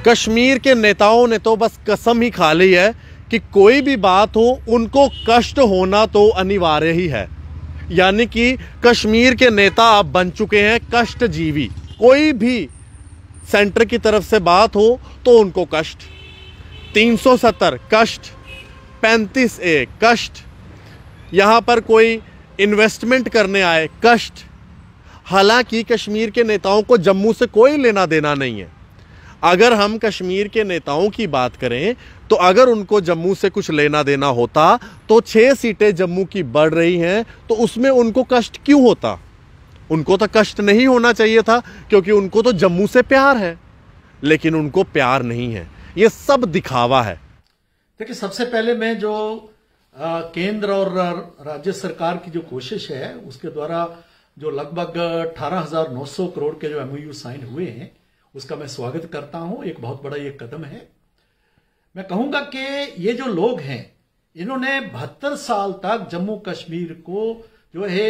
कश्मीर के नेताओं ने तो बस कसम ही खा ली है कि कोई भी बात हो उनको कष्ट होना तो अनिवार्य ही है। यानी कि कश्मीर के नेता अब बन चुके हैं कष्टजीवी। कोई भी सेंटर की तरफ से बात हो तो उनको कष्ट, 370 कष्ट, 35A कष्ट, यहाँ पर कोई इन्वेस्टमेंट करने आए कष्ट। हालांकि कश्मीर के नेताओं को जम्मू से कोई लेना देना नहीं है। अगर हम कश्मीर के नेताओं की बात करें तो अगर उनको जम्मू से कुछ लेना देना होता तो 6 सीटें जम्मू की बढ़ रही हैं तो उसमें उनको कष्ट क्यों होता? उनको तो कष्ट नहीं होना चाहिए था, क्योंकि उनको तो जम्मू से प्यार है। लेकिन उनको प्यार नहीं है, ये सब दिखावा है। देखिए, सबसे पहले मैं जो केंद्र और राज्य सरकार की जो कोशिश है उसके द्वारा जो लगभग 18,900 करोड़ के जो MOU साइन हुए हैं उसका मैं स्वागत करता हूं। एक बहुत बड़ा ये कदम है। मैं कहूंगा कि ये जो लोग हैं इन्होंने 72 साल तक जम्मू कश्मीर को जो है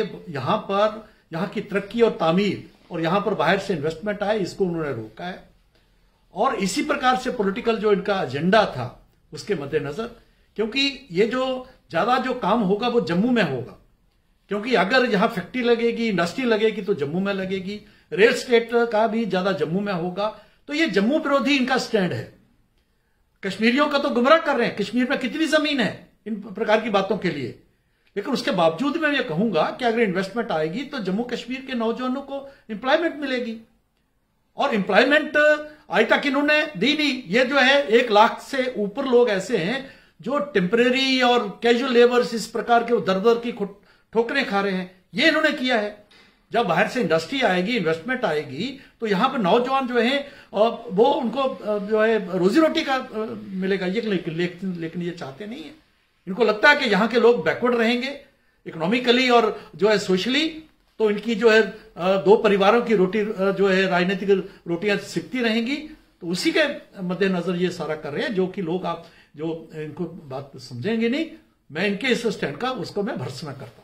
यहाँ की तरक्की और तामीर और यहाँ पर बाहर से इन्वेस्टमेंट आए इसको उन्होंने रोका है। और इसी प्रकार से पॉलिटिकल जो इनका एजेंडा था उसके मद्देनजर, क्योंकि ये जो ज्यादा जो काम होगा वो जम्मू में होगा, क्योंकि अगर यहां फैक्ट्री लगेगी, इंडस्ट्री लगेगी तो जम्मू में लगेगी, रेल स्टेट का भी ज्यादा जम्मू में होगा। तो ये जम्मू विरोधी इनका स्टैंड है। कश्मीरियों का तो गुमराह कर रहे हैं। कश्मीर में कितनी जमीन है इन प्रकार की बातों के लिए, लेकिन उसके बावजूद मैं ये कहूंगा कि अगर इन्वेस्टमेंट आएगी तो जम्मू कश्मीर के नौजवानों को एम्प्लॉयमेंट मिलेगी। और एम्प्लॉयमेंट आज तक इन्होंने दी नहीं। ये जो है 1 लाख से ऊपर लोग ऐसे हैं जो टेम्परेरी और कैजुअल लेबर्स इस प्रकार के दर दर की ठोकरें खा रहे हैं। ये इन्होंने किया है। जब बाहर से इंडस्ट्री आएगी, इन्वेस्टमेंट आएगी तो यहां पर नौजवान जो है वो उनको जो है रोजी रोटी का मिलेगा। ये लेकिन ये चाहते नहीं है। इनको लगता है कि यहां के लोग बैकवर्ड रहेंगे इकोनॉमिकली और जो है सोशली, तो इनकी जो है 2 परिवारों की रोटी जो है राजनीतिक रोटियां सिकती रहेंगी। तो उसी के मद्देनजर ये सारा कर रहे हैं, जो कि लोग आप जो इनको बात समझेंगे नहीं। मैं इनके इस स्टैंड का उसको मैं भर्त्सना करता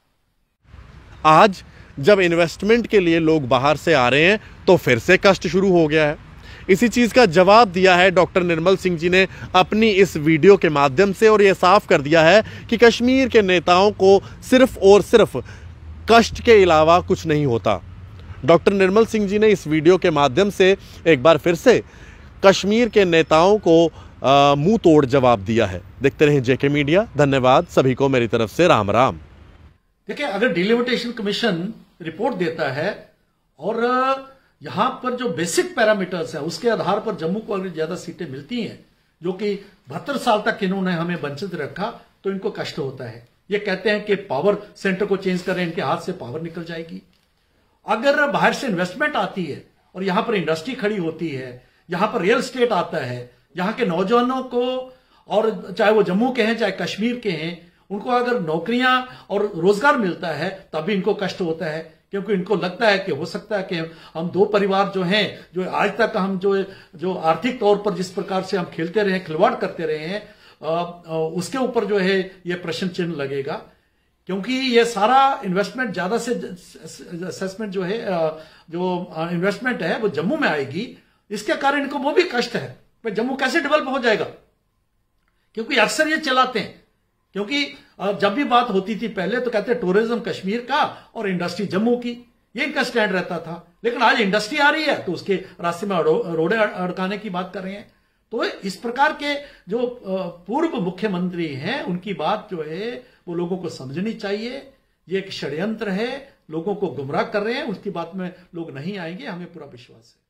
हूं। आज जब इन्वेस्टमेंट के लिए लोग बाहर से आ रहे हैं तो फिर से कष्ट शुरू हो गया है। इसी चीज का जवाब दिया है डॉक्टर निर्मल सिंह जी ने अपनी इस वीडियो के माध्यम से, और यह साफ कर दिया है कि कश्मीर के नेताओं को सिर्फ और सिर्फ कष्ट के अलावा कुछ नहीं होता। डॉक्टर निर्मल सिंह जी ने इस वीडियो के माध्यम से एक बार फिर से कश्मीर के नेताओं को मुंह तोड़ जवाब दिया है। देखते रहें JK मीडिया। धन्यवाद सभी को मेरी तरफ से राम राम। देखिए, अगर डिलिमिटेशन कमीशन रिपोर्ट देता है और यहां पर जो बेसिक पैरामीटर्स है उसके आधार पर जम्मू को अगर ज्यादा सीटें मिलती हैं, जो कि 72 साल तक इन्होंने हमें वंचित रखा, तो इनको कष्ट होता है। ये कहते हैं कि पावर सेंटर को चेंज करें, इनके हाथ से पावर निकल जाएगी। अगर बाहर से इन्वेस्टमेंट आती है और यहां पर इंडस्ट्री खड़ी होती है, यहां पर रियल स्टेट आता है, यहां के नौजवानों को, और चाहे वो जम्मू के हैं चाहे कश्मीर के हैं, उनको अगर नौकरियां और रोजगार मिलता है तभी इनको कष्ट होता है। क्योंकि इनको लगता है कि हो सकता है कि हम 2 परिवार जो हैं, जो आज तक हम जो आर्थिक तौर पर जिस प्रकार से हम खेलते रहे, खिलवाड़ करते रहे हैं, उसके ऊपर जो है ये प्रश्न चिन्ह लगेगा। क्योंकि ये सारा इन्वेस्टमेंट ज्यादा से असेसमेंट जो है, जो इन्वेस्टमेंट है वो जम्मू में आएगी। इसके कारण इनको वो भी कष्ट है भाई, जम्मू कैसे डेवलप हो जाएगा। क्योंकि अक्सर ये चलाते हैं, क्योंकि जब भी बात होती थी पहले तो कहते टूरिज्म कश्मीर का और इंडस्ट्री जम्मू की, ये इनका स्टैंड रहता था। लेकिन आज इंडस्ट्री आ रही है तो उसके रास्ते में रोडे अड़काने की बात कर रहे हैं। तो इस प्रकार के जो पूर्व मुख्यमंत्री हैं उनकी बात जो है वो लोगों को समझनी चाहिए। ये एक षड्यंत्र है, लोगों को गुमराह कर रहे हैं, उसकी बात में लोग नहीं आएंगे, हमें पूरा विश्वास है।